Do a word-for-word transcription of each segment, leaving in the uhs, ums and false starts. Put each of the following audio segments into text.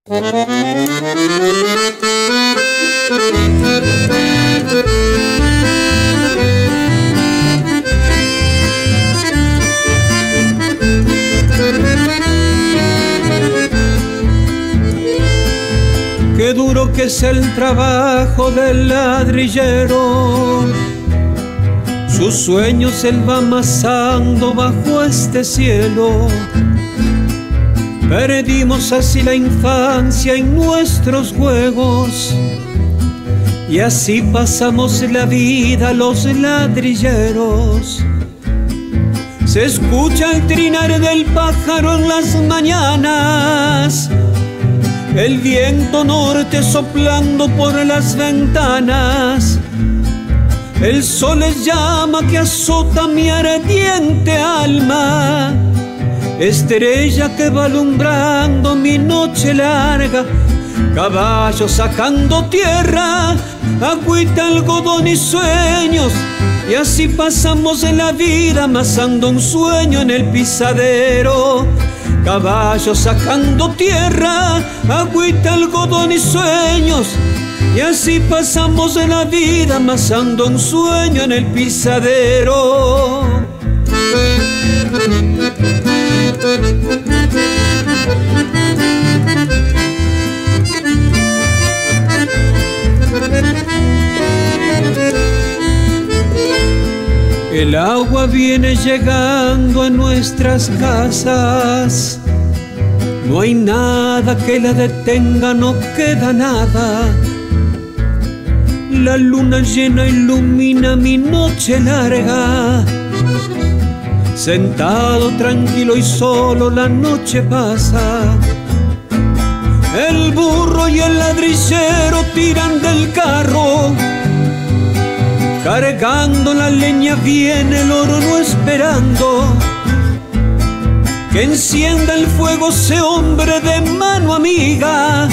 Qué duro que es el trabajo del ladrillero, sus sueños él va amasando bajo este cielo. Perdimos así la infancia en nuestros juegos y así pasamos la vida los ladrilleros. Se escucha el trinar del pájaro en las mañanas, el viento norte soplando por las ventanas. El sol es llama que azota mi ardiente alma, estrella que va alumbrando mi noche larga. Caballo sacando tierra, agüita, algodón y sueños, y así pasamos en la vida amasando un sueño en el pisadero. Caballo sacando tierra, agüita, algodón y sueños, y así pasamos en la vida amasando un sueño en el pisadero. El agua viene llegando a nuestras casas, no hay nada que la detenga, no queda nada. La luna llena ilumina mi noche larga, sentado tranquilo y solo la noche pasa. El burro y el ladrillero tiran del carro, cargando la leña viene el horno esperando que encienda el fuego ese hombre de mano amiga,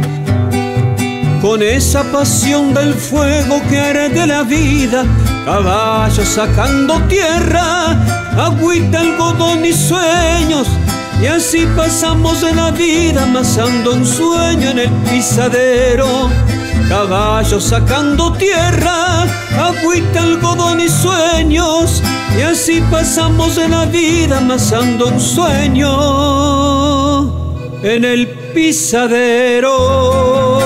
con esa pasión del fuego que arde la vida. Caballo sacando tierra, agüita, algodón y sueños, y así pasamos de la vida amasando un sueño en el pisadero. Caballo sacando tierra, agüita, algodón y sueños, y así pasamos de la vida amasando un sueño en el pisadero.